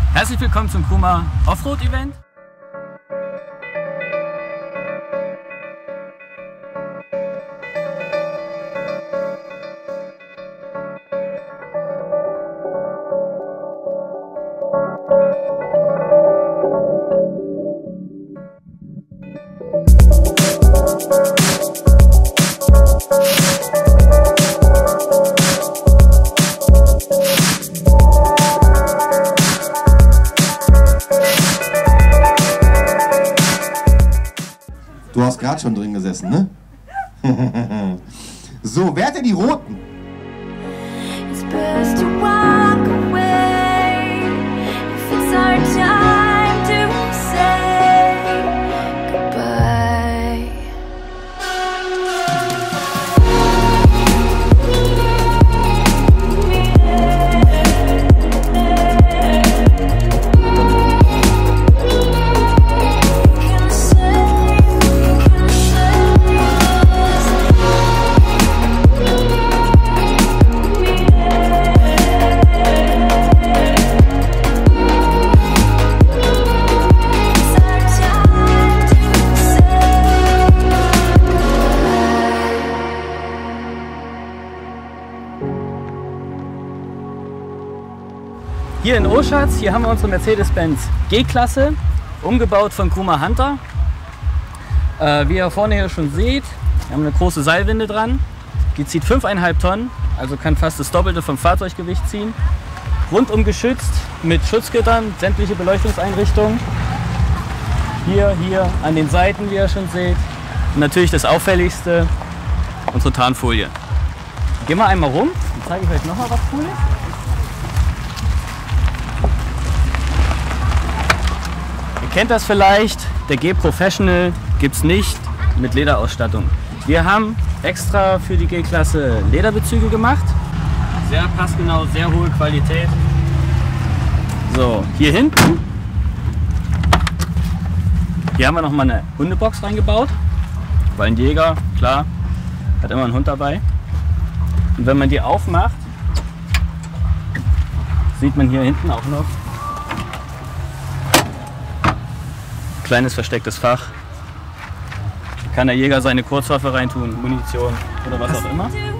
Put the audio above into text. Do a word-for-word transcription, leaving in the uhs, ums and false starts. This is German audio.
Herzlich willkommen zum Kuma Offroad Event. Du hast gerade schon drin gesessen, ne? So, wer hat denn die roten? It's best to walk away if it's our time to say goodbye. Hier in Oschatz, hier haben wir unsere Mercedes-Benz G-Klasse, umgebaut von Kuma Hunter. Äh, wie ihr vorne hier schon seht, wir haben eine große Seilwinde dran. Die zieht fünf Komma fünf Tonnen, also kann fast das Doppelte vom Fahrzeuggewicht ziehen. Rundum geschützt mit Schutzgittern, sämtliche Beleuchtungseinrichtungen. Hier, hier an den Seiten, wie ihr schon seht. Und natürlich das Auffälligste, unsere Tarnfolie. Gehen wir einmal rum, dann zeige ich euch noch mal was Cooles. Ihr kennt das vielleicht, der G Professional gibt es nicht mit Lederausstattung. Wir haben extra für die G-Klasse Lederbezüge gemacht. Sehr passgenau, sehr hohe Qualität. So, hier hinten. Hier haben wir noch mal eine Hundebox reingebaut, weil ein Jäger, klar, hat immer einen Hund dabei. Und wenn man die aufmacht, sieht man hier hinten auch noch kleines verstecktes Fach. Da kann der Jäger seine Kurzwaffe reintun, Munition oder was auch immer.